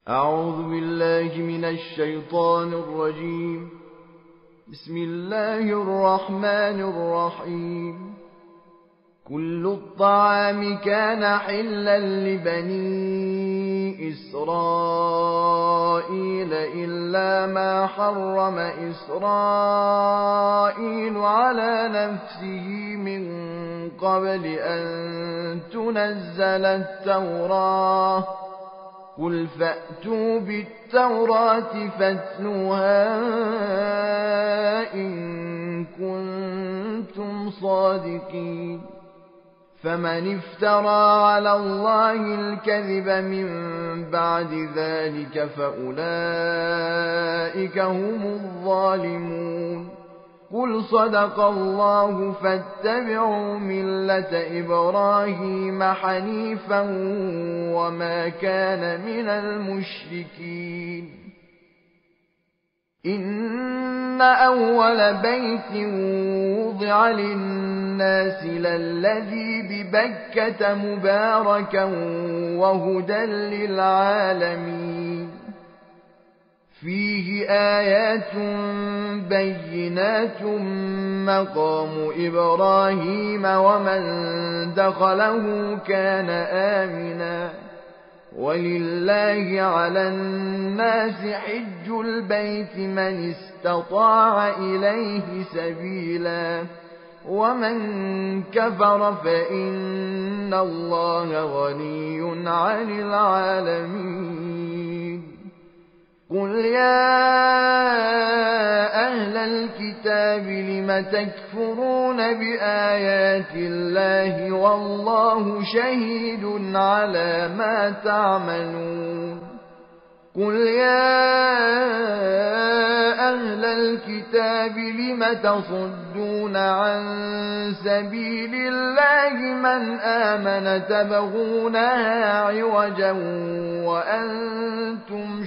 أعوذ بالله من الشيطان الرجيم. بسم الله الرحمن الرحيم. كل الطعام كان حلا لبني إسرائيل إلا ما حرم إسرائيل على نفسه من قبل أن تنزل التوراة. قل فأتوا بالتوراة فاتلوها إن كنتم صادقين. فمن افترى على الله الكذب من بعد ذلك فأولئك هم الظالمون. قل صدق الله فاتبعوا ملة إبراهيم حنيفا وما كان من المشركين. إن أول بيت وضع للناس للذي ببكة مباركا وهدى للعالمين. فيه آيات بينات مقام إبراهيم ومن دخله كان آمنا. ولله على الناس حج البيت من استطاع إليه سبيلا ومن كفر فإن الله غني عن العالمين. قل يا أهل الكتاب لم تكفرون بآيات الله والله شهيد على ما تعملون. قل يا أهل الكتاب لم تصدون عن سبيل الله من آمن تبغونها عوجا وأنتم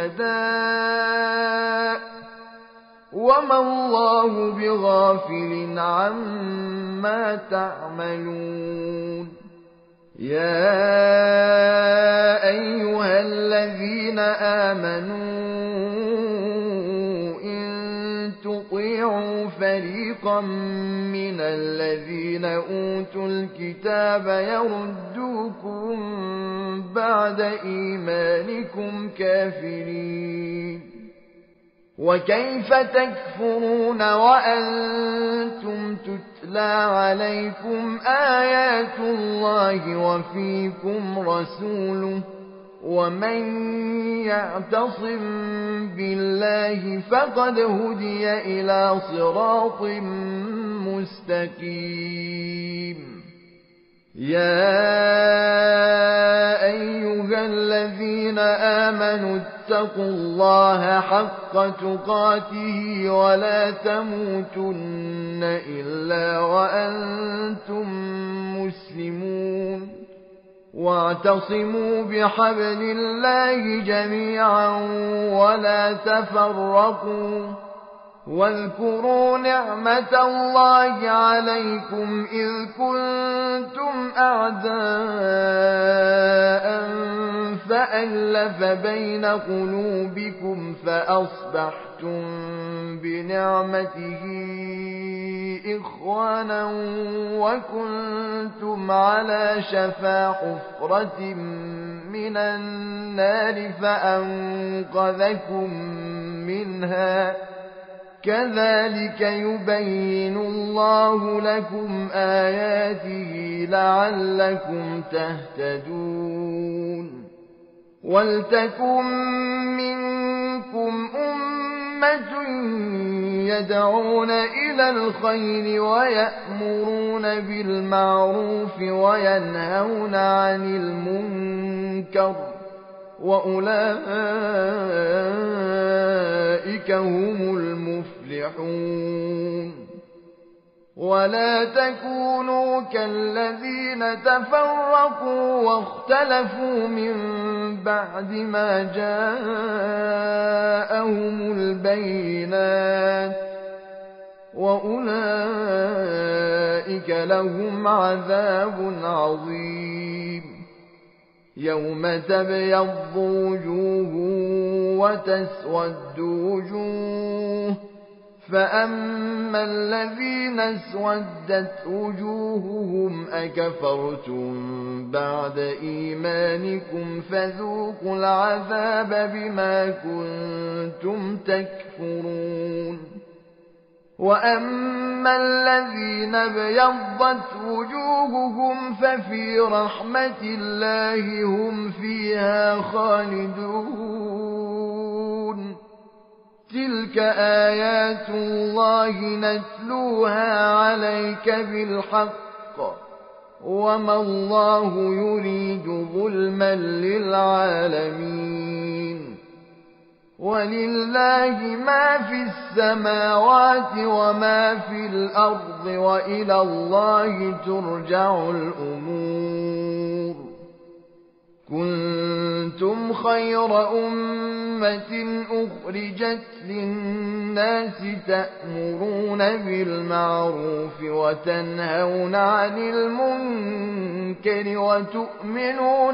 شهداء وما الله بغافل عما تعملون. يا أيها الذين آمنوا إن تطيعوا فريقا من الذين أوتوا الكتاب يردوكم بعد إيمانكم كافرين. وكيف تكفرون وأنتم تتلى عليكم آيات الله وفيكم رسوله ومن يعتصم بالله فقد هدي إلى صراط مستقيم. يا أيها الذين آمنوا اتقوا الله حق تقاته ولا تموتن إلا وأنتم مسلمون. واعتصموا بحبل الله جميعا ولا تفرقوا. واذكروا نعمة الله عليكم إذ كنتم أعداء فألف بين قلوبكم فأصبحتم بنعمته إخوانا وكنتم على شفا حفرة من النار فأنقذكم منها. كذلك يبين الله لكم آياته لعلكم تهتدون. ولتكن منكم أمة يدعون إلى الخير ويأمرون بالمعروف وينهون عن المنكر وأولئك هم المفلحون. ولا تكونوا كالذين تفرقوا واختلفوا من بعد ما جاءهم البينات وأولئك لهم عذاب عظيم. يوم تبيض وجوه وتسود وجوه فأما الذين اسودت وجوههم أكفرتم بعد إيمانكم فذوقوا العذاب بما كنتم تكفرون وأما الذين ابيضت وجوههم ففي رحمة الله هم فيها خالدون تلك آيات الله نتلوها عليك بالحق وما الله يريد ظلما للعالمين ولله ما في السماوات وما في الأرض وإلى الله ترجع الأمور كنتم خير أمة أخرجت للناس تأمرون بالمعروف وتنهون عن المنكر وتؤمنون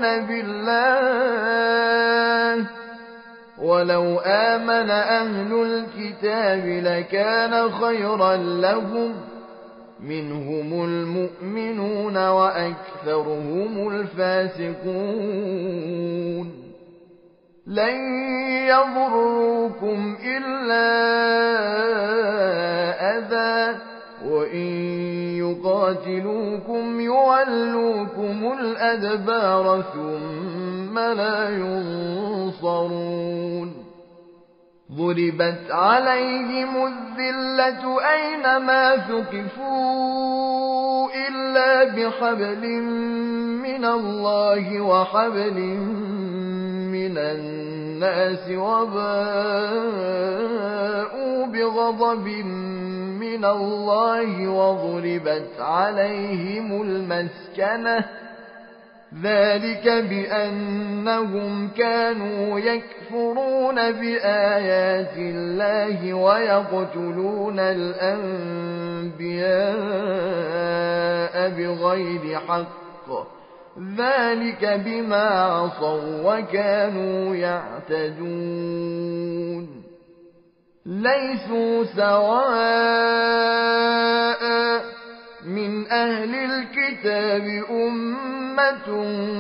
بالله ولو آمن أهل الكتاب لكان خيرا لهم منهم المؤمنون وأكثرهم الفاسقون لن يضروكم إلا أذى وإن يقاتلوكم يولوكم الأدبار ثم لا ينصرون ضربت عليهم الذلة أينما ثقفوا إلا بحبل من الله وحبل من الناس وباءوا بغضب من الله وضربت عليهم المسكنة ذلك بأنهم كانوا يكفرون بآيات الله ويقتلون الأنبياء بغير حق ذلك بما عصوا وكانوا يعتدون ليسوا سواء من أهل الكتاب أمة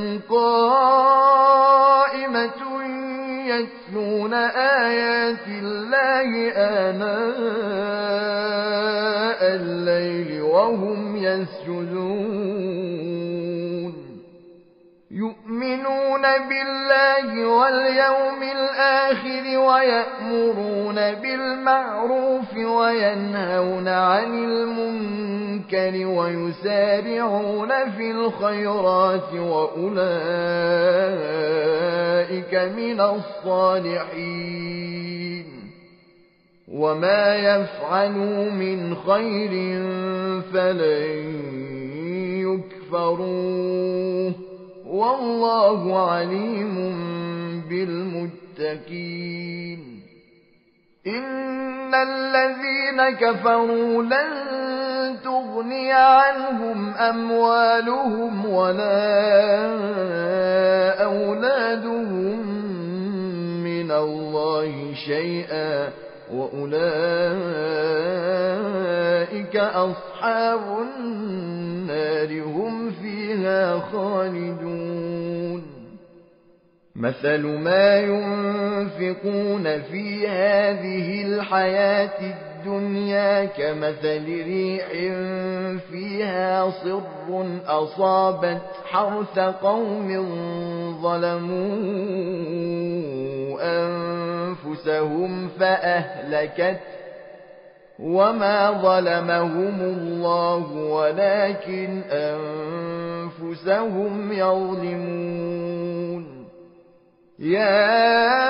قائمة يتلون آيات الله آناء الليل وهم يسجدون يؤمنون بالله واليوم الآخر ويأمرون بالمعروف وينهون عن المنكر ويسارعون في الخيرات وأولئك من الصالحين وما يفعلوا من خير فلن يكفروه والله عليم بالمتقين إن الذين كفروا لن تغني عنهم أموالهم ولا أولادهم من الله شيئا وأولئك أصحاب النار هم فيها خالدون مثل ما ينفقون في هذه الحياة الدنيا كمثل ريح فيها صر أصابت حرث قوم ظلموا أنفسهم فأهلكت وما ظلمهم الله ولكن أنفسهم يظلمون يا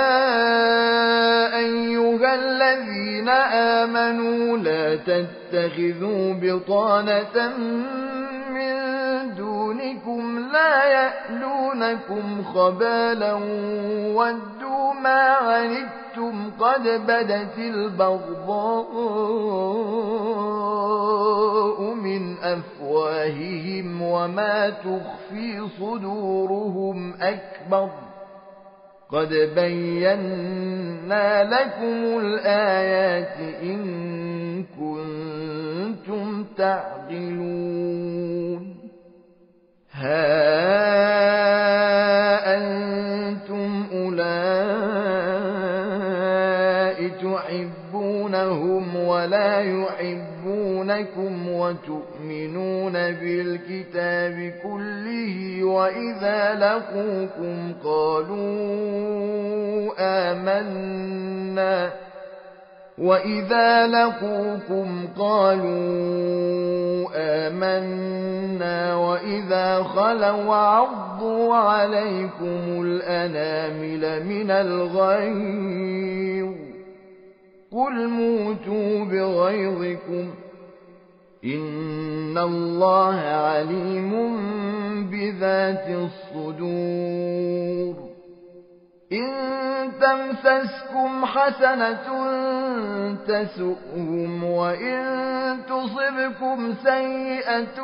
أيها الذين آمنوا لا تتخذوا بطانة من دونكم لا يألونكم خبالا ودوا ما عنتم قد بدت البغضاء من من أفواههم وما تخفي صدورهم أكبر قد بينا لكم الآيات إن كنتم تعقلون ها أنتم أولئك تحبونهم ولا يحبونكم وتؤمنون بالكتاب كله وإذا لقوكم قالوا آمنا وإذا خلوا عضوا عليكم الأنامل من الغيظ قل موتوا بغيظكم إن الله عليم بذات الصدور إن تمسسكم حسنة تسؤهم وإن تصبكم سيئة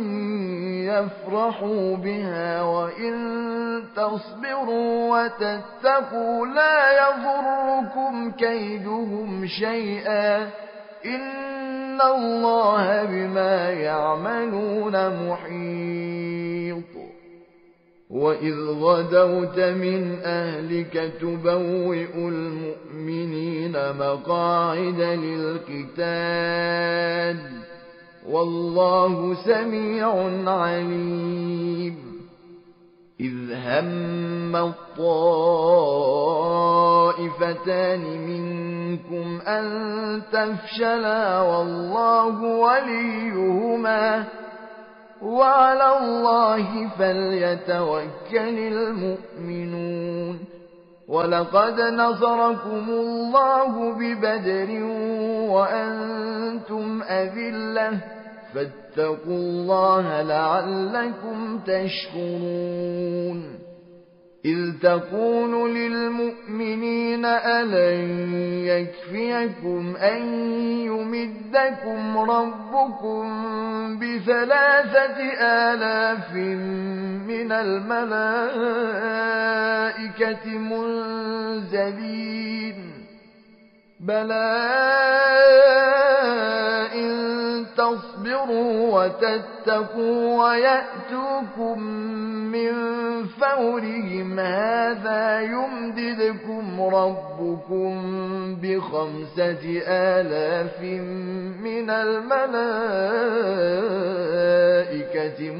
يفرحوا بها وإن تصبروا وتتقوا لا يضركم كيدهم شيئا إن الله بما يعملون محيط وإذ غدوت من أهلك تبوئ المؤمنين مقاعد للقتال والله سميع عليم إذ هم الطائفتان منكم أن تفشلا والله وليهما وعلى الله فليتوكل المؤمنون ولقد نصركم الله ببدر وأنتم أذلة فاتقوا الله لعلكم تشكرون إذ تقول للمؤمنين ألن يكفيكم أن يمدكم ربكم ب3,000 من الملائكة منزلين بلى إن تصبروا وتتقوا ويأتوكم من فورهم هذا يمددكم ربكم ب5,000 من الملائكة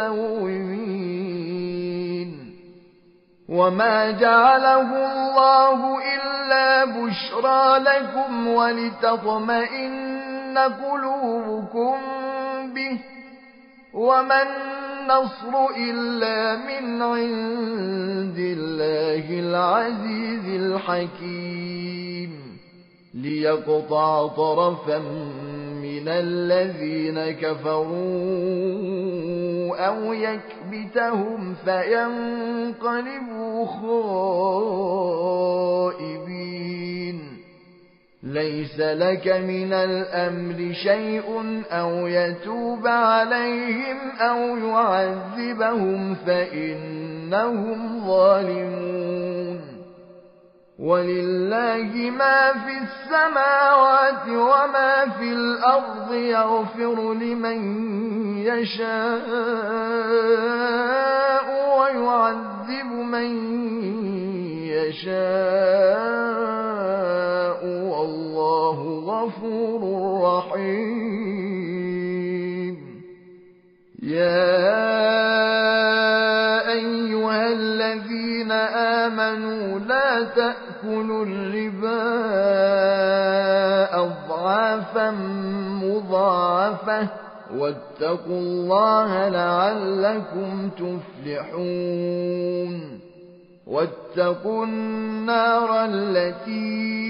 مسومين وما جعله الله إلا بشرى لكم ولتطمئن قلوبكم به وما النصر إلا من عند الله العزيز الحكيم ليقطع طرفا من الذين كفروا أو يكبتهم فينقلبوا خائبين ليس لك من الأمر شيء أو يتوب عليهم أو يعذبهم فإنهم ظالمون ولله ما في السماوات وما في الأرض يغفر لمن يشاء ويعذب من يشاء والله غفور رحيم يا أيها الذين آمنوا لا تأكلوا الربا أضعافا مضاعفة واتقوا الله لعلكم تفلحون واتقوا النار التي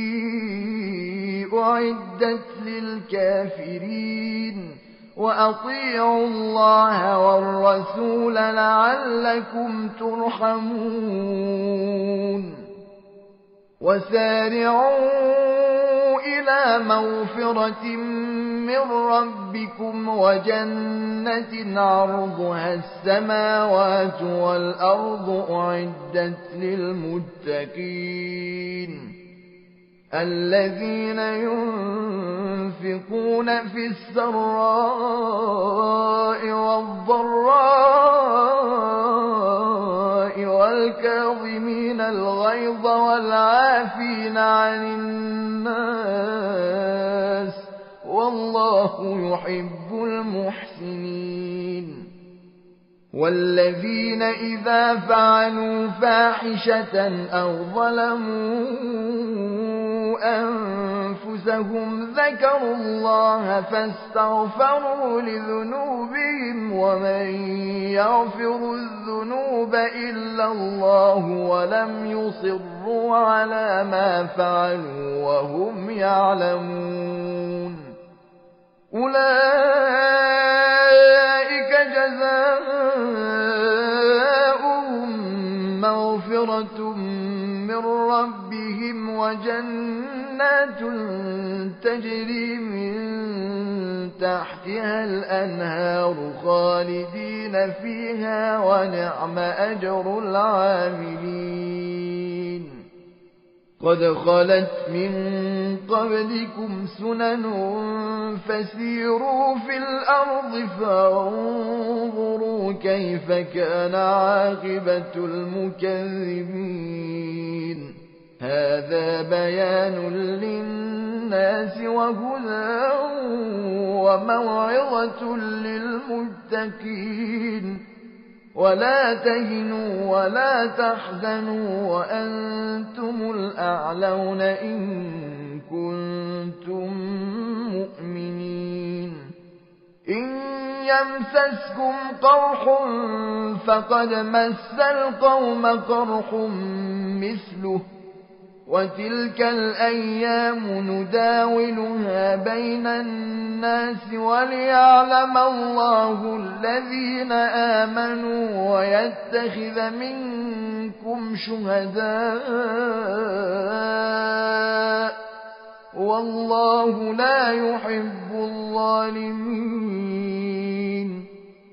أعدت للكافرين وأطيعوا الله والرسول لعلكم ترحمون وسارعوا إلى مغفرة من ربكم وجنة عرضها السماوات والأرض أعدت للمتقين الذين ينفقون في السراء والضراء والكاظمين الغيظ والعافين عن الناس والله يحب المحسنين والذين إذا فعلوا فاحشة أو ظلموا أنفسهم ذكروا الله فاستغفروا لذنوبهم ومن يغفر الذنوب إلا الله ولم يصروا على ما فعلوا وهم يعلمون أولئك جزاؤهم مغفرة من ربهم وجنات تجري من تحتها الأنهار خالدين فيها ونعم أجر العاملين قد خلت من قبلكم سنن فسيروا في الأرض فانظروا كيف كان عاقبة المكذبين هذا بيان للناس وهدى وموعظة للمتقين ولا تهنوا ولا تحزنوا وأنتم الأعلون إن كنتم مؤمنين إن يمسسكم قرح فقد مس القوم قرح مثله وتلك الأيام نداولها بين الناس وليعلم الله الذين آمنوا ويتخذ منكم شهداء والله لا يحب الظالمين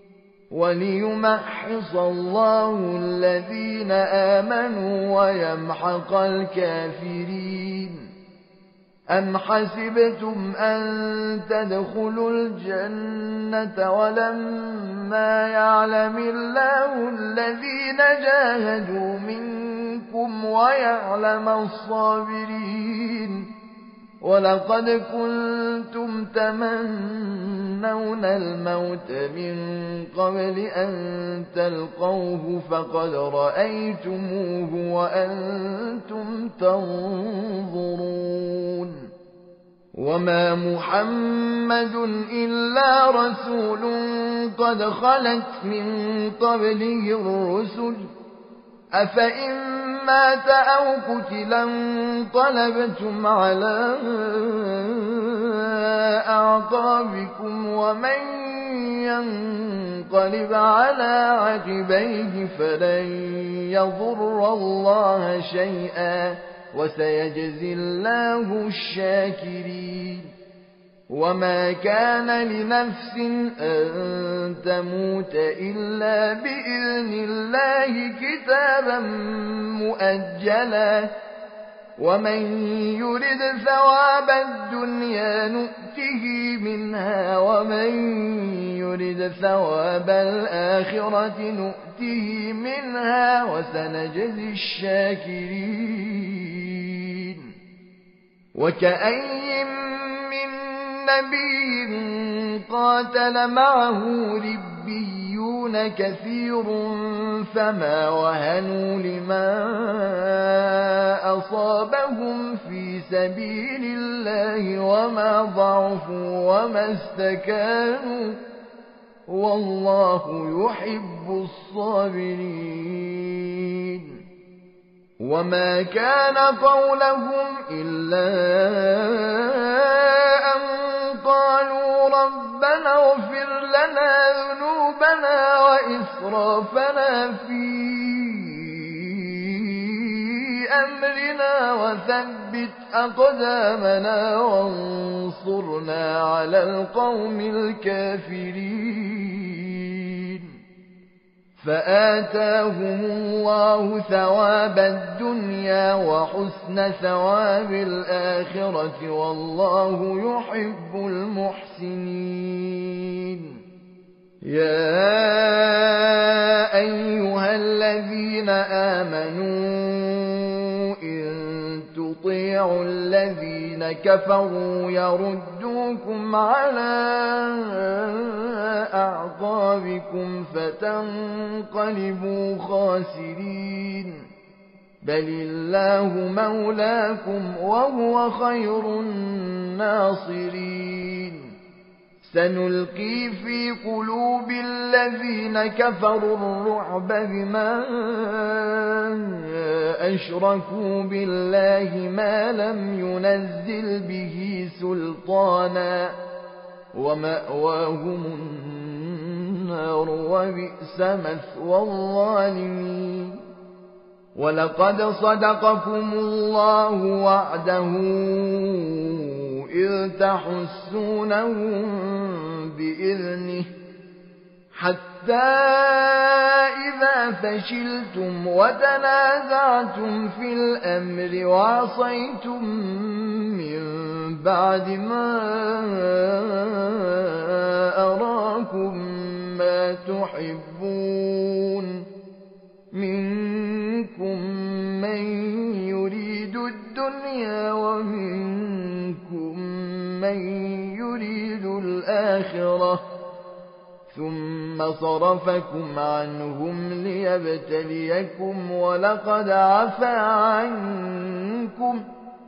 وليمحص الله الذين آمنوا ويمحق الكافرين أم حسبتم أن تدخلوا الجنة ولما يعلم الله الذين جاهدوا منكم ويعلم الصابرين ولقد كنتم تمنون الموت من قبل أن تلقوه فقد رأيتموه وأنتم تنظرون وما محمد إلا رسول قد خلت من قبله الرسل أفإن مات أو قتلا انقلبتم على أعقابكم ومن ينقلب على عقبيه فلن يضر الله شيئا وسيجزي الله الشاكرين وما كان لنفس أن تموت إلا بإذن الله كتابا مؤجلا ومن يرد ثواب الدنيا نؤته منها ومن يرد ثواب الآخرة نؤته منها وسنجزي الشاكرين وكأي من نبي قاتل معه ربيون كثير فما وهنوا لما أصابهم في سبيل الله وما ضعفوا وما استكانوا والله يحب الصابرين وما كان قولهم إلا أن قالوا ربنا اغفر لنا ذنوبنا وإسرافنا في أمرنا وثبت أقدامنا وانصرنا على القوم الكافرين فآتاهم الله ثواب الدنيا وحسن ثواب الآخرة والله يحب المحسنين يا أيها الذين آمنوا إن تطيعوا الذين كفروا يردوكم على أعقابكم فتنقلبوا خاسرين بل الله مولاكم وهو خير الناصرين سنلقي في قلوب الذين كفروا الرعب بما أشركوا بالله ما لم ينزل به سلطانا ومأواهم النار وبئس مثوى الظالمين ولقد صدقكم الله وعده إذ تحسونهم بإذنه حتى إذا فشلتم وتنازعتم في الأمر وعصيتم من بعد ما أراكم ما تحبون منكم من يريد الدنيا ومنكم من يريد الآخرة ثم صرفكم عنهم ليبتليكم ولقد عفا عنكم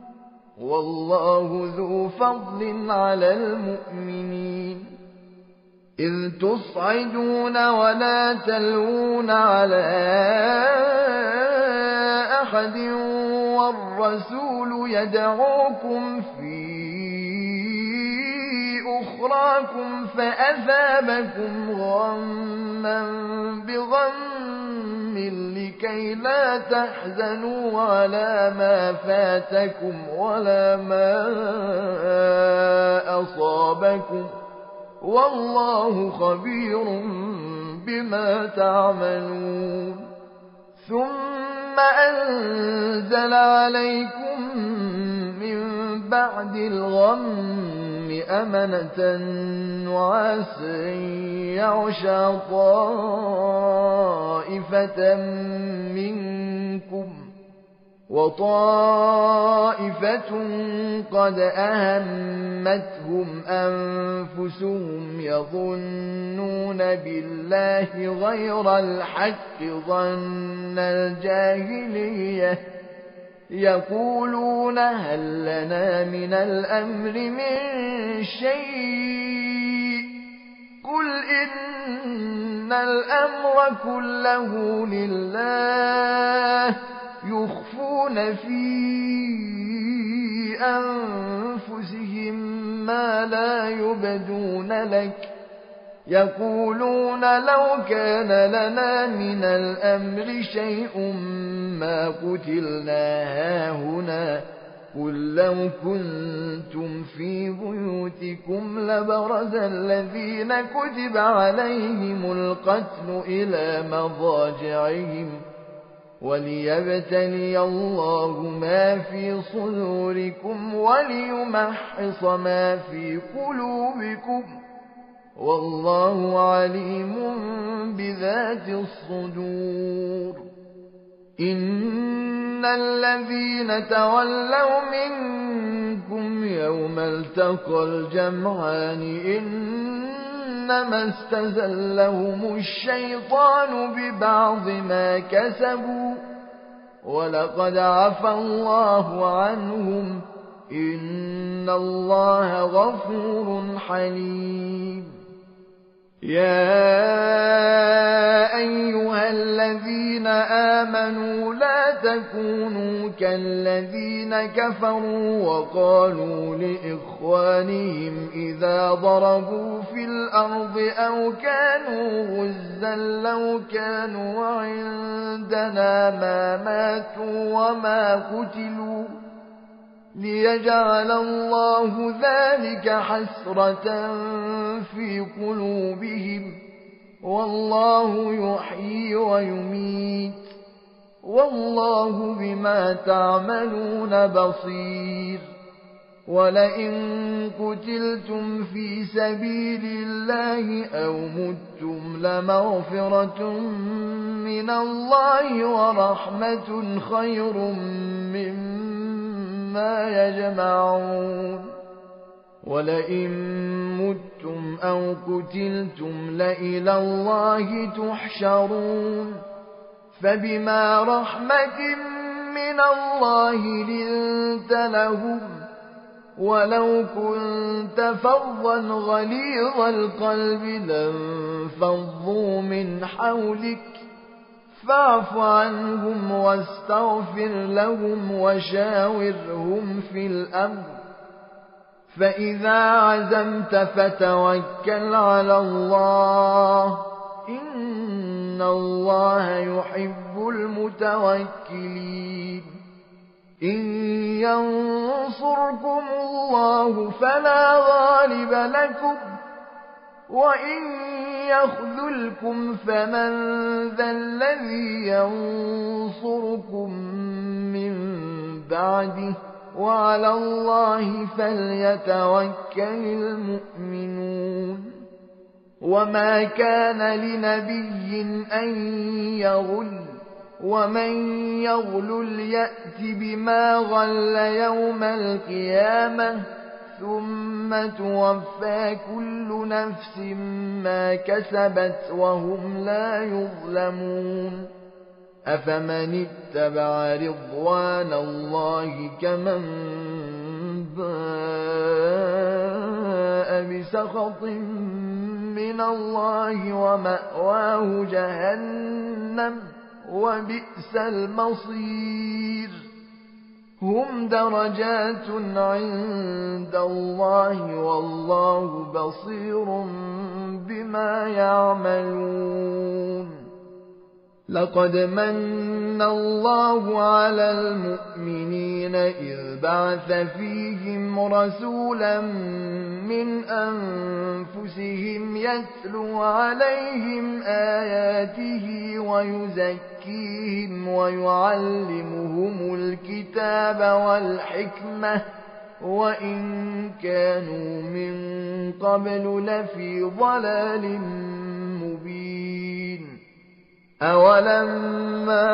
والله ذو فضل على المؤمنين إذ تصعدون ولا تلوون على أحد والرسول يدعوكم في أخراكم فأثابكم غما بغم لكي لا تحزنوا على ما فاتكم ولا ما أصابكم والله خبير بما تعملون ثم أنزل عليكم من بعد الغم أمنة نعاسا يغشى طائفة منكم وطائفة قد أهمتهم أنفسهم يظنون بالله غير الحق ظن الجاهلية يقولون هل لنا من الأمر من شيء قل إن الأمر كله لله يخفون في أنفسهم ما لا يبدون لك يقولون لو كان لنا من الأمر شيء ما قتلنا هاهنا قل لو كنتم في بيوتكم لبرز الذين كتب عليهم القتل إلى مضاجعهم وليبتلي الله ما في صدوركم وليمحص ما في قلوبكم والله عليم بذات الصدور إن الذين تولوا منكم يوم التقى الجمعان إنما استزلهم الشيطان ببعض ما كسبوا ولقد عفى الله عنهم إن الله غفور حليم يا أيها الذين آمنوا لا تكونوا كالذين كفروا وقالوا لإخوانهم إذا ضربوا في الأرض أو كانوا غزا لو كانوا عندنا ما ماتوا وما قتلوا ليجعل الله ذلك حسرة في قلوبهم والله يحيي ويميت والله بما تعملون بصير ولئن قتلتم في سبيل الله أو متم لمغفرة من الله ورحمة خير مما يجمعون ولئن متم أو قتلتم لإلى الله تحشرون فبما رحمة من الله لنت لهم ولو كنت فظا غليظ القلب لانفضوا من حولك فاعف عنهم واستغفر لهم وشاورهم في الأمر فإذا عزمت فتوكل على الله إن الله يحب المتوكلين إن ينصركم الله فلا غالب لكم وإن يخذلكم فمن ذا الذي ينصركم من بعده وعلى الله فليتوكل المؤمنون وما كان لنبي أن يغل ومن يغلل يأت بما غل يوم القيامة ثم توفى كل نفس ما كسبت وهم لا يظلمون أفمن اتبع رضوان الله كمن باء بسخط من الله ومأواه جهنم وبئس المصير هم درجات عند الله والله بصير بما يعملون لقد من الله على المؤمنين إذ بعث فيهم رسولا من أنفسهم يتلو عليهم آياته ويزكيهم ويعلمهم الكتاب والحكمة وإن كانوا من قبل لفي ضلال مبين أولما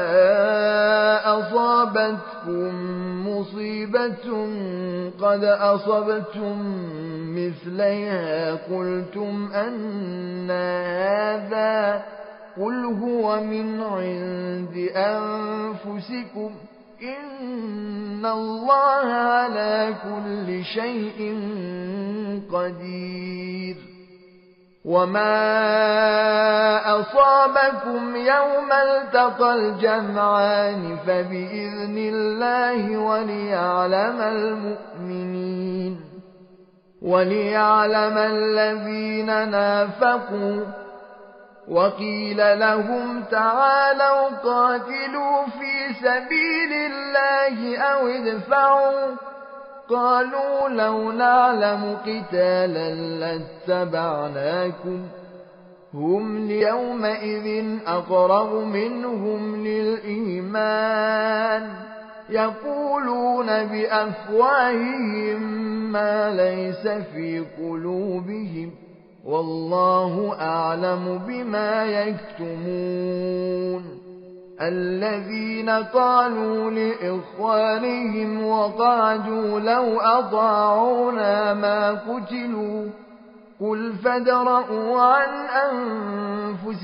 أصابتكم مصيبة قد أصبتم مثليها قلتم أن هذا قل هو من عند أنفسكم إن الله على كل شيء قدير وما أصابكم يوم التقى الجمعان فبإذن الله وليعلم الذين نافقوا وقيل لهم تعالوا قاتلوا في سبيل الله أو ادفعوا قالوا لو نعلم قتالا لاتبعناكم هم يومئذ أقرب منهم للإيمان يقولون بأفواههم ما ليس في قلوبهم والله أعلم بما يكتمون الذين قالوا لإخوانهم وقعدوا لو أطاعونا ما قتلوا قل فادرءوا عن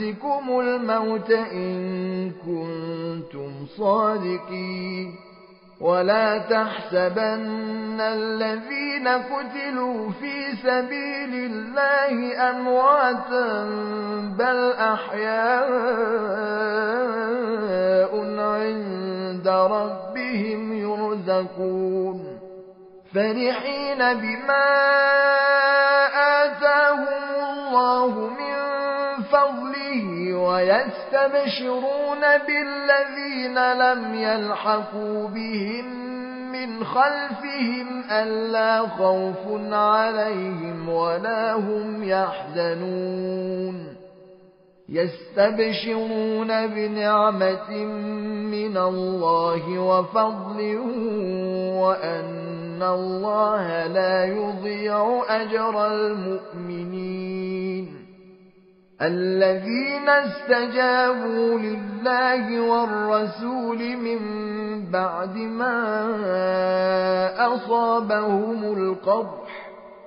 أنفسكم الموت إن كنتم صادقين ولا تحسبن الذين قتلوا في سبيل الله أمواتا بل أحياء عند ربهم يرزقون فرحين بما آتاهم الله من فضله ويستبشرون بالذين لم يلحقوا بهم من خلفهم ألا خوف عليهم ولا هم يحزنون يستبشرون بنعمة من الله وفضل وأن الله لا يضيع أجر المؤمنين الذين استجابوا لله والرسول من بعد ما أصابهم القرح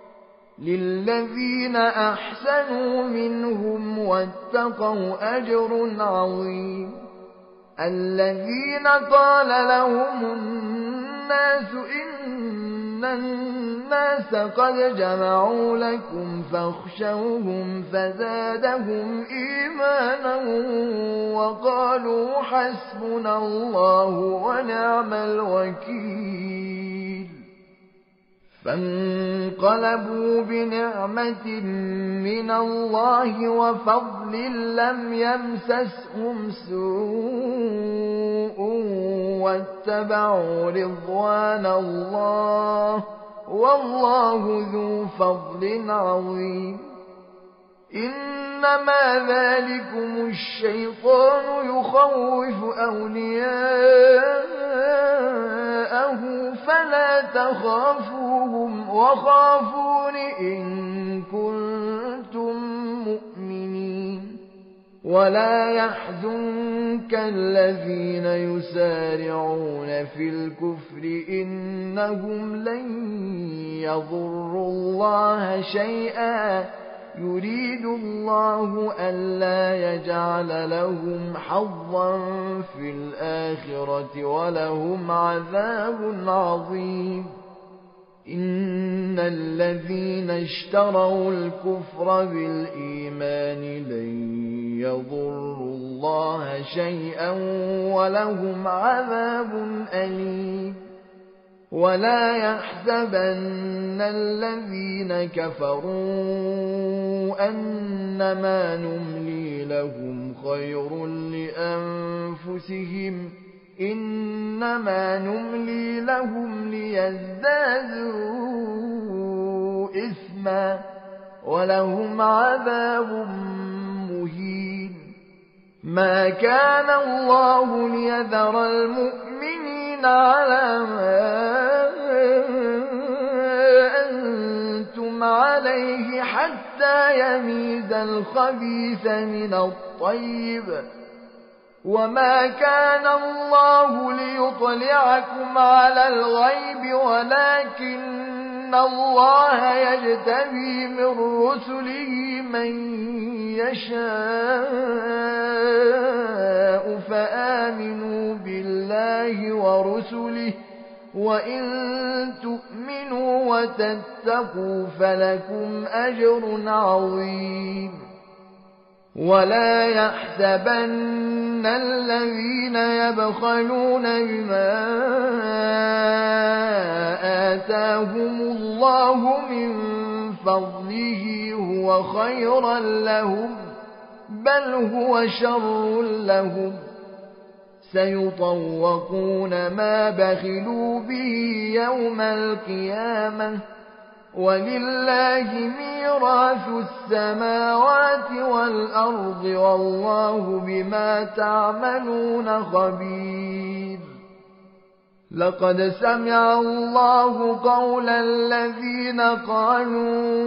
للذين أحسنوا منهم واتقوا أجر عظيم الذين قال لهم الناس إن الناس قد جمعوا لكم فاخشوهم فزادهم إيمانا وقالوا حسبنا الله ونعم الوكيل فانقلبوا بنعمة من الله وفضل لم يمسسهم سوء واتبعوا رضوان الله والله ذو فضل عظيم إنما ذلكم الشيطان يخوف أولياءه فلا تخافوهم وخافون إن كنتم مؤمنين ولا يحزنك الذين يسارعون في الكفر إنهم لن يضروا الله شيئا يريد الله ألا يجعل لهم حظا في الآخرة ولهم عذاب عظيم إن الذين اشتروا الكفر بالإيمان لن يضروا الله شيئا ولهم عذاب أليم ولا يحسبن الذين كفروا أنما نملي لهم خير لأنفسهم إنما نملي لهم ليزدادوا إثما ولهم عذاب مهين ما كان الله ليذر المؤمنين على ما أنتم عليه حتى يميز الخبيث من الطيب وما كان الله ليطلعكم على الغيب ولكن الله يجتبي من رسله من يشاء فآمنوا بالله ورسله وإن تؤمنوا وتتقوا فلكم أجر عظيم ولا يحسبن الذين يبخلون بما آتاهم الله من فضله هو خيرا لهم بل هو شر لهم سيطوقون ما بخلوا به يوم القيامة ولله ميراث السماوات والأرض والله بما تعملون خبير لقد سمع الله قول الذين قالوا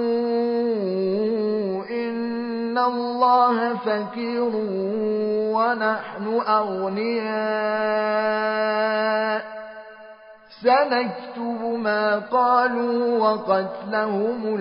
إن الله فقير ونحن أغنياء سنكتب ما قالوا وقتلهم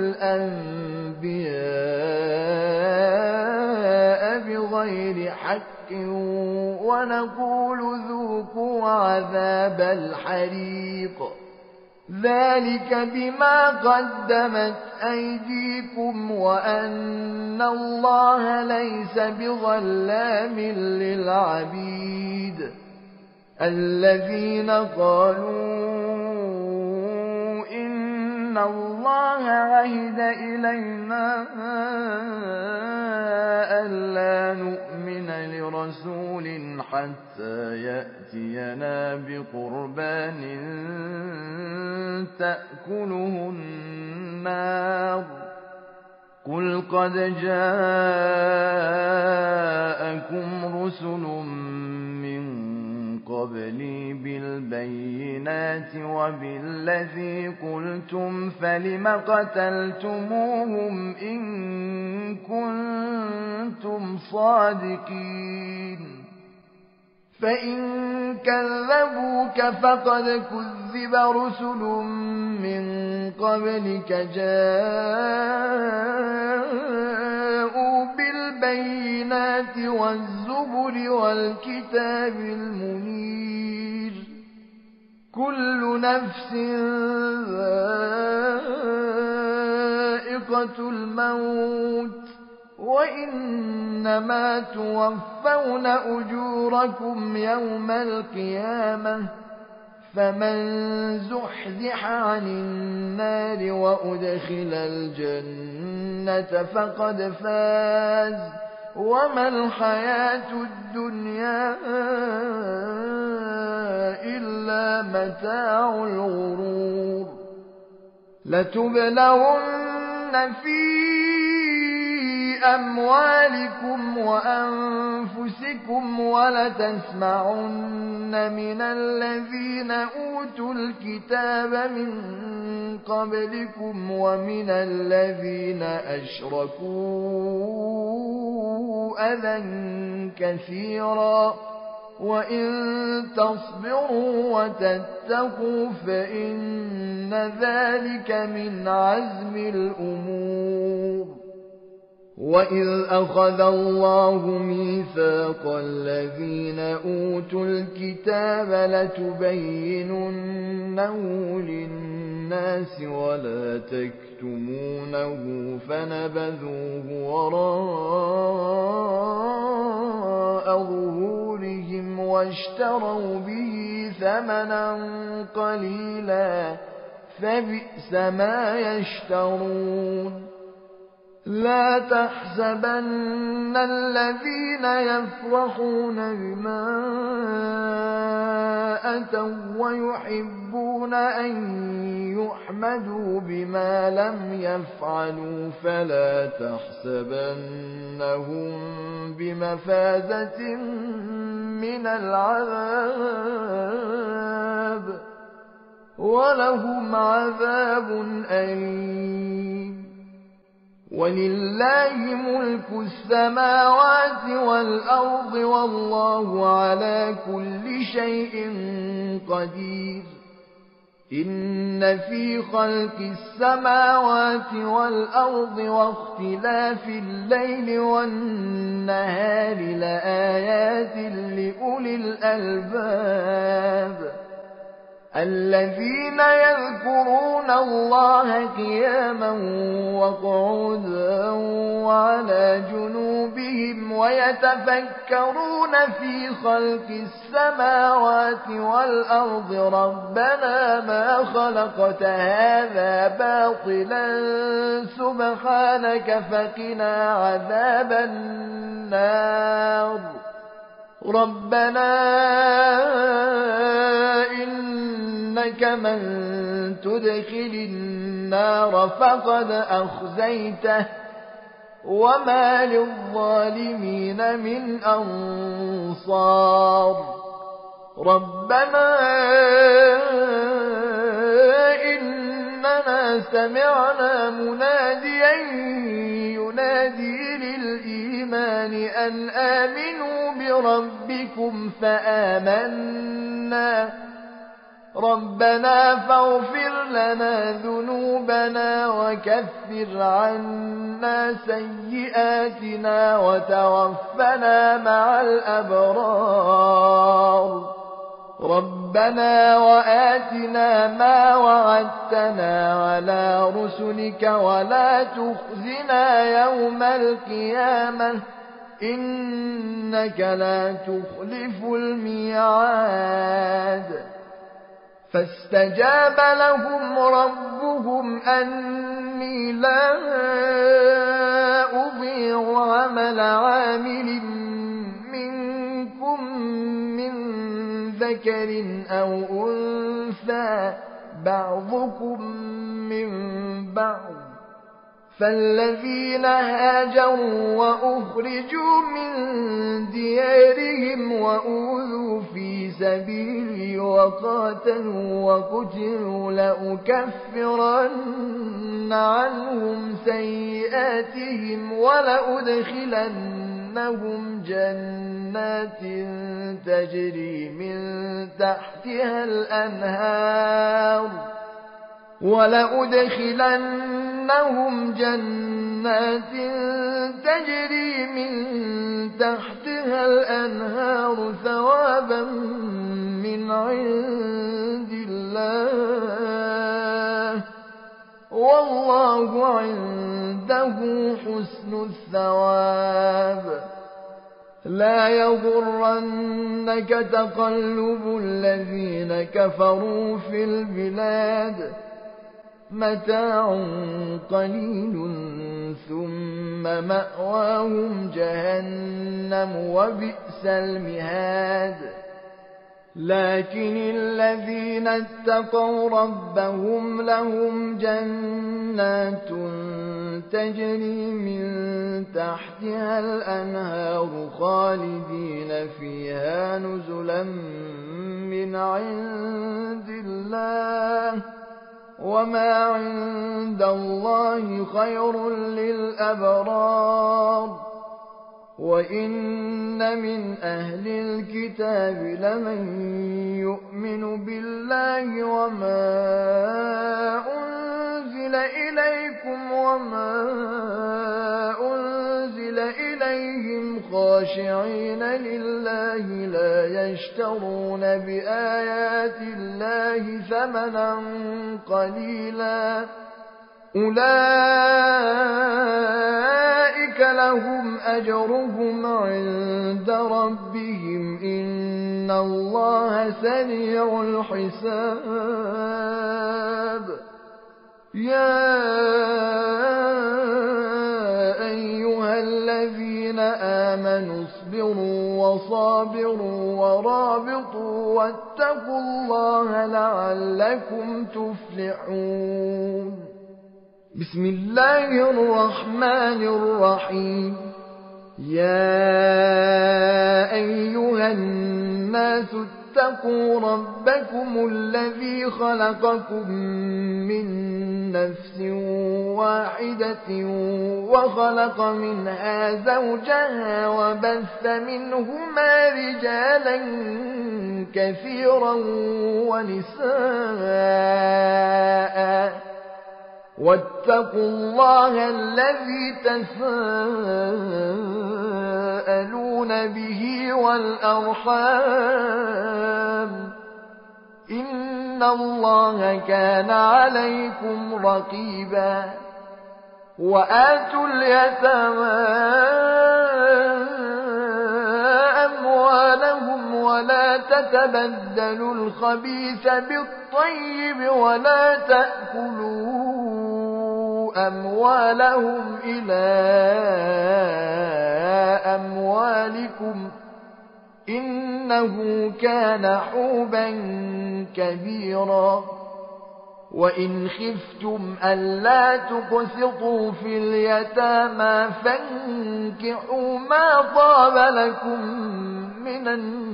الأنبياء بغير حق ونقول ذوقوا عذاب الحريق ذلك بما قدمت أيديكم وأن الله ليس بظلام للعبيد الذين قالوا إن الله عهد إلينا ألا نؤمن لرسول حتى يأتينا بقربان تأكله النار قل قد جاءكم رسل من قبلي بالبينات وبالذي قلتم فلم قتلتموهم إن كنتم صادقين فإن كذبوك فقد كذب رسل من قبلك جاءوا بالبينات والزبر والكتاب المنير كل نفس ذائقة الموت وإنما توفون أجوركم يوم القيامة فمن زحزح عن النار وأدخل الجنة فقد فاز وما الحياة الدنيا إلا متاع الغرور لتبلغن في أموالكم وأنفسكم ولتسمعن من الذين أوتوا الكتاب من قبلكم ومن الذين أشركوا أذى كثيرا وإن تصبروا وتتقوا فإن ذلك من عزم الأمور وإذ أخذ الله ميثاق الذين أوتوا الكتاب لتبيننه للناس ولا تكتمونه فنبذوه وراء ظهورهم واشتروا به ثمنا قليلا فبئس ما يشترون لا تحسبن الذين يفرحون بما أتوا ويحبون أن يحمدوا بما لم يفعلوا فلا تحسبنهم بمفازة من العذاب ولهم عذاب أليم ولله ملك السماوات والأرض والله على كل شيء قدير إن في خلق السماوات والأرض واختلاف الليل والنهار لآيات لأولي الألباب الذين يذكرون الله قياما وقعودا وعلى جنوبهم ويتفكرون في خلق السماوات والأرض ربنا ما خلقت هذا باطلا سبحانك فقنا عذاب النار ربنا إنك من تدخل النار فقد أخزيته وما للظالمين من أنصار ربنا إننا سمعنا مناديا ينادي للإيمان أن آمنوا بربكم فآمنا ربنا فاغفر لنا ذنوبنا وكفر عنا سيئاتنا وتوفنا مع الأبرار ربنا وآتنا ما وعدتنا على رسلك ولا تخزنا يوم القيامة إنك لا تخلف الميعاد فاستجاب لهم ربهم أني لا أضيع عمل عامل منكم من ذكر أو أنثى بعضكم من بعض فالذين هاجروا وأخرجوا من ديارهم وأوذوا في سبيلي وقاتلوا وقتلوا لأكفرن عنهم سيئاتهم ولأدخلنهم جنات تجري من تحتها الأنهار ولأدخلنهم جنات تجري من تحتها الأنهار ثوابا من عند الله والله عنده حسن الثواب لا يغرنك تقلب الذين كفروا في البلاد متاع قليل ثم مأواهم جهنم وبئس المهاد لكن الذين اتقوا ربهم لهم جنات تجري من تحتها الأنهار خالدين فيها نزلا من عند الله وما عند الله خير للأبرار وإن من أهل الكتاب لمن يؤمن بالله وما أنزل إليكم وما أنزل إليهم خاشعين لله لا يشترون بآيات الله ثمنا قليلا أولئك لهم أجرهم عند ربهم إن الله سريع الحساب يا أيها الذين آمنوا اصبروا وصابروا ورابطوا واتقوا الله لعلكم تفلحون بسم الله الرحمن الرحيم يا أيها الناس اتقوا ربكم الذي خلقكم من نفس واحدة وخلق منها زوجها وبث منهما رجالا كثيرا ونساء واتقوا الله الذي تساءلون به والأرحام إن الله كان عليكم رقيبا وآتوا اليتامى أموالهم ولا تتبدلوا الخبيث بالطيب ولا تأكلوا أموالهم إلى أموالكم إنه كان حوبا كبيرا وإن خفتم ألا تقسطوا في اليتامى فانكحوا ما طاب لكم من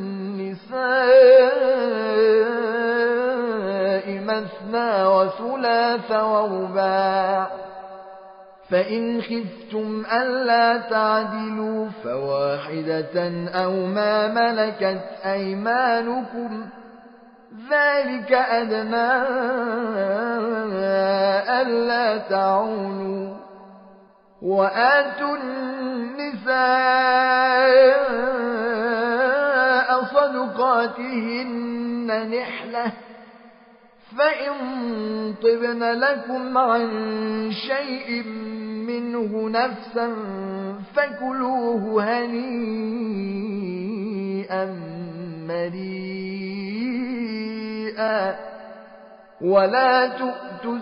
النساء مثنى وثلاث ورباع فإن خفتم ألا تعدلوا فواحدة أو ما ملكت أيمانكم ذلك أدنى ألا تعولوا وآتوا النساء صدقاتهن نحلة فإن طبن لكم عن شيء منه نفسا فكلوه هنيئا مريئا ولا تؤتوا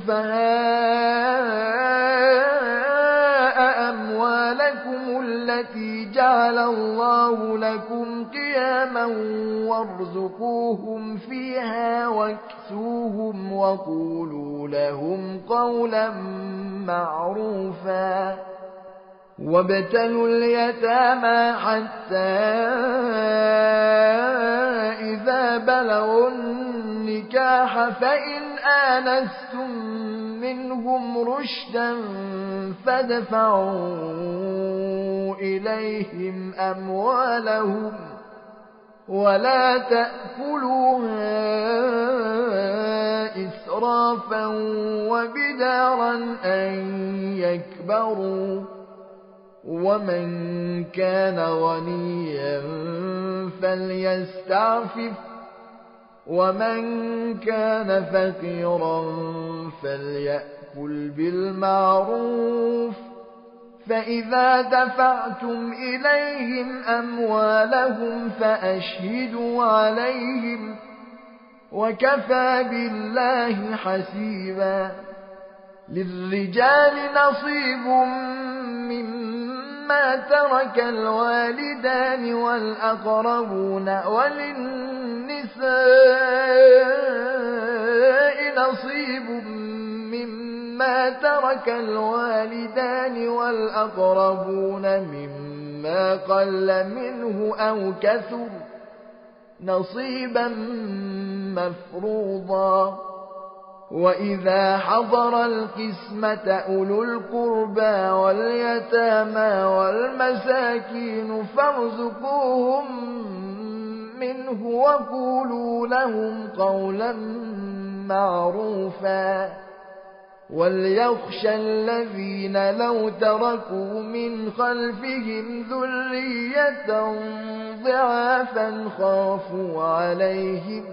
السفهاء أموالكم التي جعل الله لكم قياما وارزقوهم فيها واكسوهم وقولوا لهم قولا معروفا وابتلوا اليتامى حتى إذا بلغوا النكاح فإن آنستم منهم رشدا فادفعوا إليهم أموالهم ولا تأكلوها إسرافا وبدارا أن يكبروا ومن كان غنيا فليستعفف ومن كان فقيرا فليأكل بالمعروف فإذا دفعتم إليهم أموالهم فأشهدوا عليهم وكفى بالله حسيبا للرجال نصيب مما ترك الوالدان والأقربون وللنساء نصيب مما ترك الوالدان والأقربون مما قل منه أو كثر نصيبا مفروضا وإذا حضر القسمة أولو القربى واليتامى والمساكين فارزقوهم منه وقولوا لهم قولا معروفا وليخشى الذين لو تركوا من خلفهم ذرية ضعافا خافوا عليهم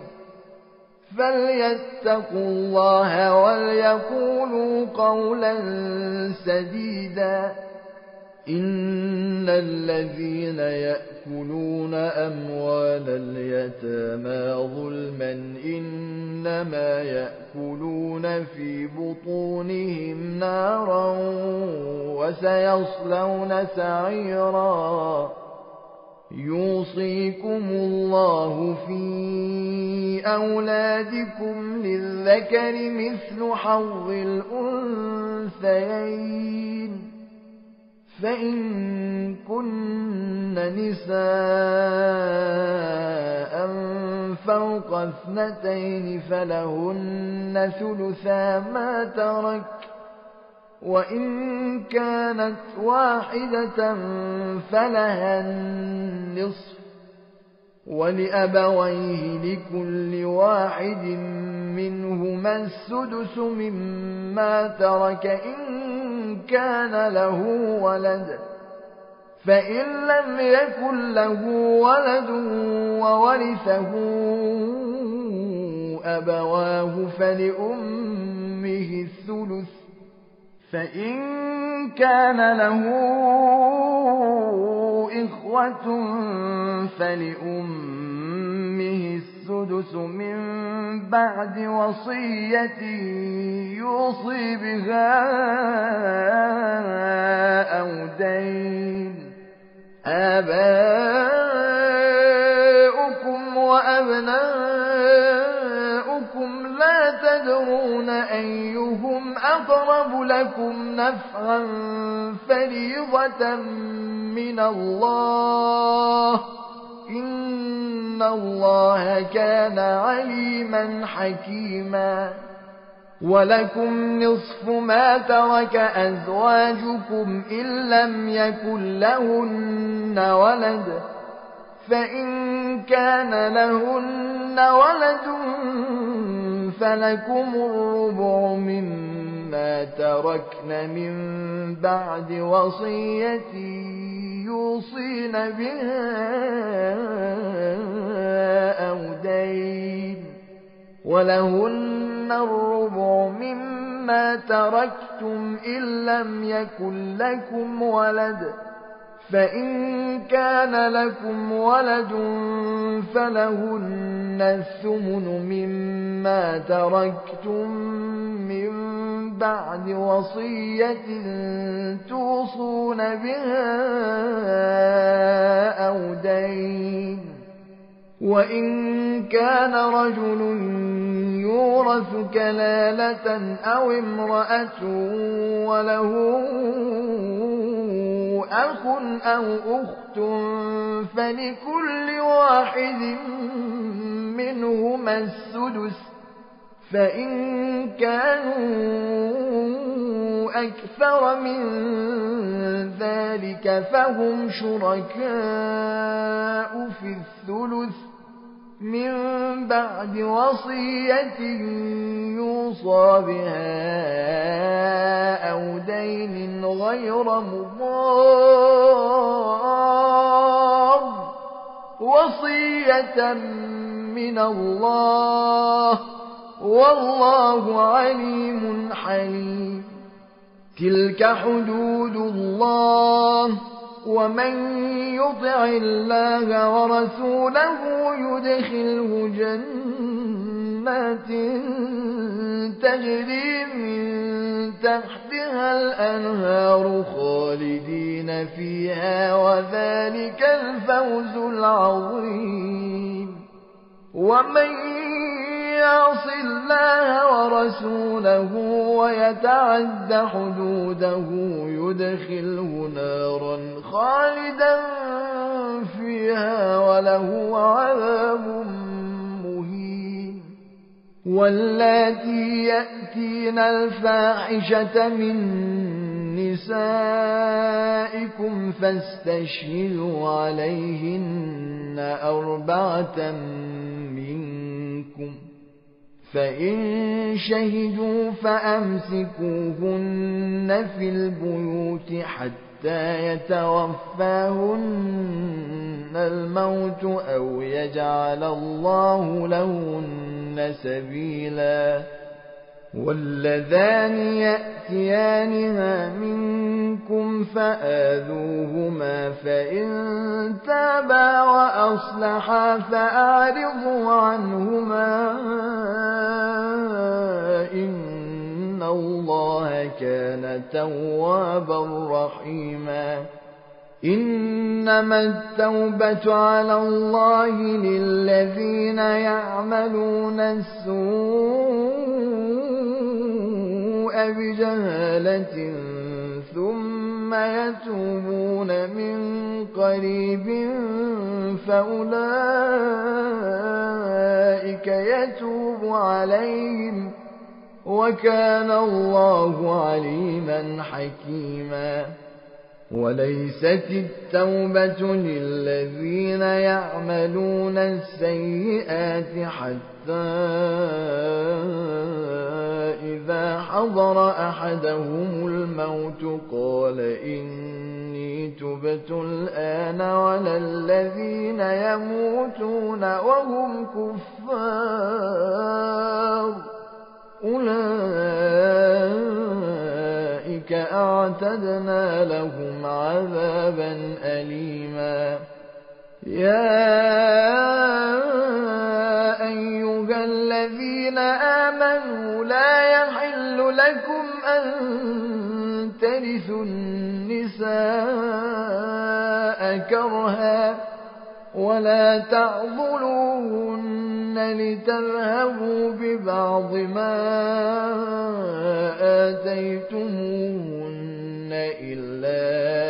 فليتقوا الله وليقولوا قولا سديدا إن الذين يأكلون أموال اليتامى ظلما إنما يأكلون في بطونهم نارا وسيصلون سعيرا يوصيكم الله في أولادكم للذكر مثل حظ الأنثيين فإن كن نساء فوق 2 فلهن ثلثا ما ترك وإن كانت واحدة فلها النصف ولأبويه لكل واحد منهما السدس مما ترك إن كان له ولد فإن لم يكن له ولد وورثه أبواه فلأمه الثلث فإن كان له إخوة فلأمه السدس من بعد وصية يوصي بها أو دين آباؤكم وأبناؤكم لا تدرون أيهم أقرب لكم نفعا فريضة من الله إن الله كان عليما حكيما ولكم نصف ما ترك أزواجكم إن لم يكن لهن ولد فإن كان لهن ولد فلكم الربع مما تركن من بعد وصية يوصين بها أو دين، ولهن الربع مما تركتم إن لم يكن لكم ولد، فإن كان لكم ولد فلهن الثمن مما تركتم من بعد وصية توصون بها أو دين. وإن كان رجل يورث كلالة أو امرأة وله أخ أو أخت فلكل واحد منهما السدس، فإن كانوا أكثر من ذلك فهم شركاء في الثلث من بعد وصية يوصى بها أو دين غير مضار، وصية من الله والله عليم حليم. تلك حدود الله، ومن يطع الله ورسوله يدخله جنات تجري من تحتها الأنهار خالدين فيها، وذلك الفوز العظيم. ومن يعص الله ورسوله ويتعد حدوده يدخله نارا خالدا فيها وله عذاب مهين. واللاتي يأتين الفاحشة من نسائكم فاستشهدوا عليهن 4 منكم، فإن شهدوا فأمسكوهن في البيوت حتى يتوفاهن الموت أو يجعل الله لهن سبيلا. واللذان يأتيانها منكم فآذوهما، فإن تابا وأصلحا فأعرضوا عنهما إن الله كان توابا رحيما. إنما التوبة على الله للذين يعملون السوء بجهالة ثم يتوبون من قريب فأولئك يتوب عليهم، وكان الله عليما حكيما. وليست التوبة للذين يعملون السيئات حتى إذا حضر أحدهم الموت قال إني تبت الآن، ولا الذين يموتون وهم كفار أولئك أعتدنا لهم عذابا أليما. يا أيها الذين آمنوا لا يحل لكم أن ترثوا النساء كرها ولا تعضلوهن لتذهبوا ببعض ما آتيتموهن إلا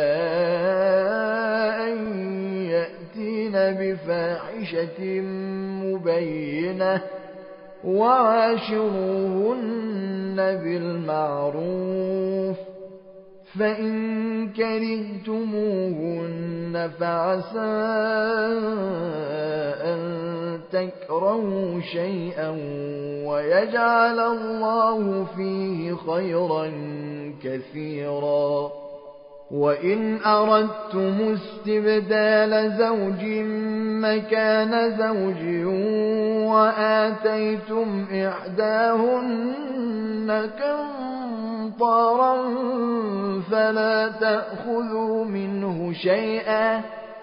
أن يأتين بفاحشة مبينة، وعاشروهن بالمعروف، فإن كرهتموهن فعسى أن تكرهوا شيئا ويجعل الله فيه خيرا كثيرا. وإن أردتم استبدال زوج مكان زوج وآتيتم إحداهن قنطارا فلا تأخذوا منه شيئا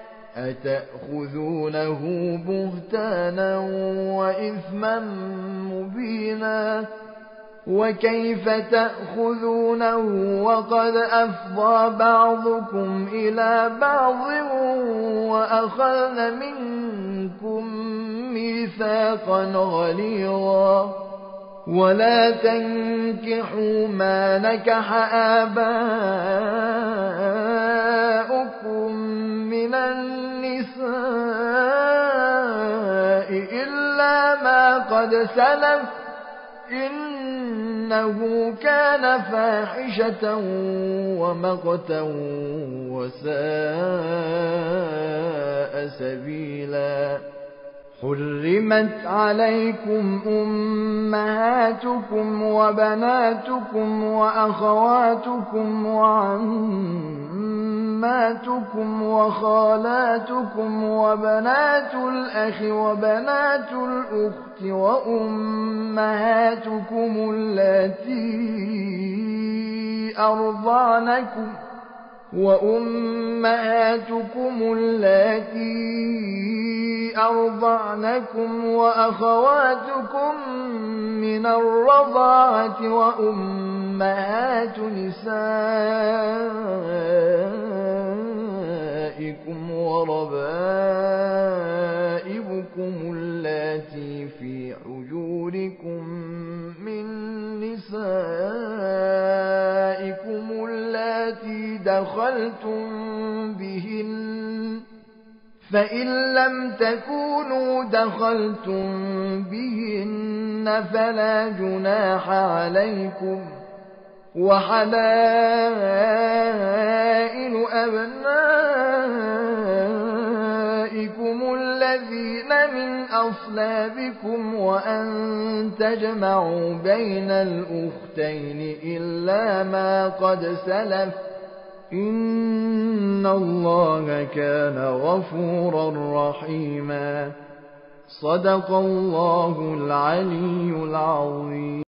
أتأخذونه بهتانا وإثما مبينا. وكيف تأخذونه وقد أفضى بعضكم إلى بعض وأخذن منكم ميثاقا غليظا. ولا تنكحوا ما نكح آباؤكم من النساء إلا ما قد سلف إنه كان فاحشة ومقتا وساء سبيلا. حرمت عليكم أمهاتكم وبناتكم وأخواتكم وعماتكم وخالاتكم وبنات الأخ وبنات الأخت وأمهاتكم اللاتي أرضعنكم وأخواتكم من الرضاعة وأمهات نسائكم وربائبكم اللاتي في حجوركم من نسائكم اللاتي دخلتم بهن فإن لم تكونوا دخلتم بهن فلا جناح عليكم. وحلائل أبنائكم الذين من أصلابكم وأن تجمعوا بين الأختين إلا ما قد سلف إن الله كان غفورا رحيما. صدق الله العلي العظيم.